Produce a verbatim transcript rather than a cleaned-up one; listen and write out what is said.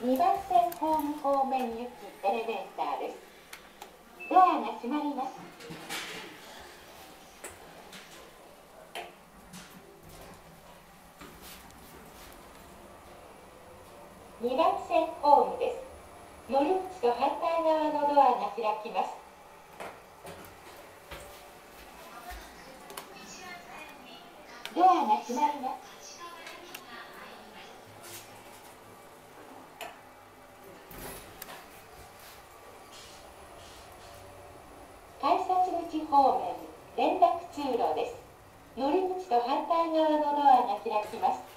にばん線ホーム方面行きエレベーターです。ドアが閉まります。にばん線ホームです。乗り口と反対側のドアが開きます。ドアが閉まります。改札口方面連絡通路です。乗り口と反対側のドアが開きます。